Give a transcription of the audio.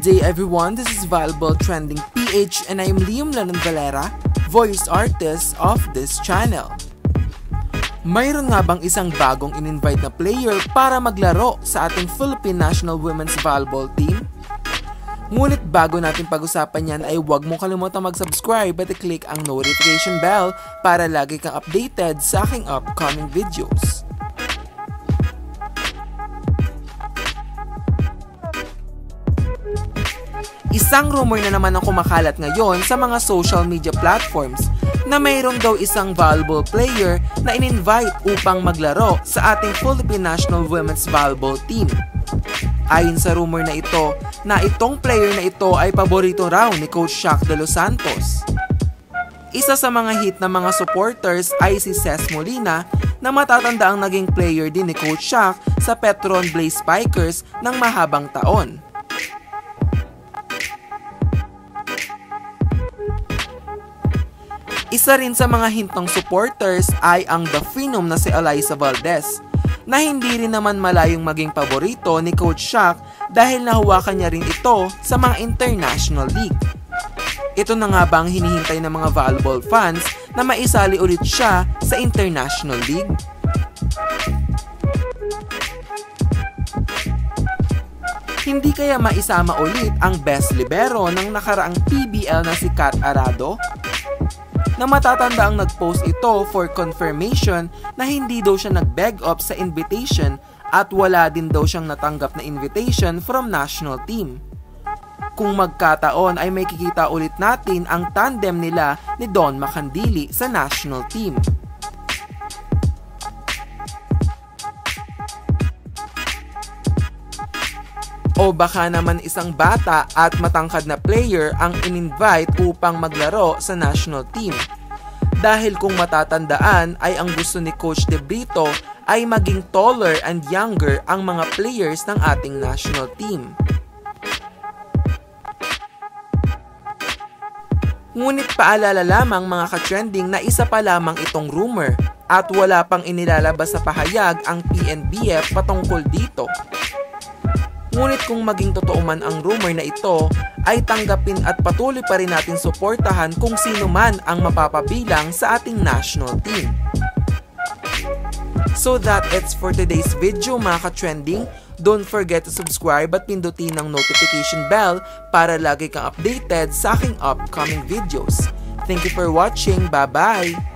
day everyone, this is Volleyball Trending PH and I am Liam Lanon Valera, voice artist of this channel. Mayroon nga bang isang bagong in-invite na player para maglaro sa ating Philippine National Women's Volleyball Team? Ngunit bago natin pag-usapan yan ay huwag mong kalimutan mag-subscribe at i-click ang notification bell para lagi kang updated sa aking upcoming videos. Isang rumor na naman ang kumakalat ngayon sa mga social media platforms na mayroon daw isang volleyball player na in-invite upang maglaro sa ating Philippine National Women's Volleyball Team. Ayon sa rumor na ito, na itong player na ito ay paborito raw ni Coach Shaq De Los Santos. Isa sa mga hit na mga supporters ay si Ces Molina na matatanda ang naging player din ni Coach Shaq sa Petron Blaze Spikers ng mahabang taon. Isa rin sa mga hintong supporters ay ang The Phenom na si Alyssa Valdez, na hindi rin naman malayong maging paborito ni Coach Shaq dahil nahuwakan niya rin ito sa mga international league. Ito na nga ba ang hinihintay ng mga volleyball fans na maisali ulit siya sa international league? Hindi kaya maisama ulit ang best libero ng nakaraang PBL na si Kat Arado? Na matatanda ang nag-post ito for confirmation na hindi daw siya nag-beg up sa invitation at wala din daw siyang natanggap na invitation from national team. Kung magkataon ay may kikita ulit natin ang tandem nila ni Don Macandili sa national team. O baka naman isang bata at matangkad na player ang in-invite upang maglaro sa national team. Dahil kung matatandaan ay ang gusto ni Coach De Brito ay maging taller and younger ang mga players ng ating national team. Ngunit paalala lamang mga ka-trending na isa pa lamang itong rumor at wala pang inilalabas sa pahayag ang PNBF patungkol dito. Ngunit kung maging totoo man ang rumor na ito, ay tanggapin at patuloy pa rin natin suportahan kung sino man ang mapapabilang sa ating national team. So that it's for today's video mga ka-trending. Don't forget to subscribe at pindutin ang notification bell para lagi kang updated sa aking upcoming videos. Thank you for watching. Bye-bye!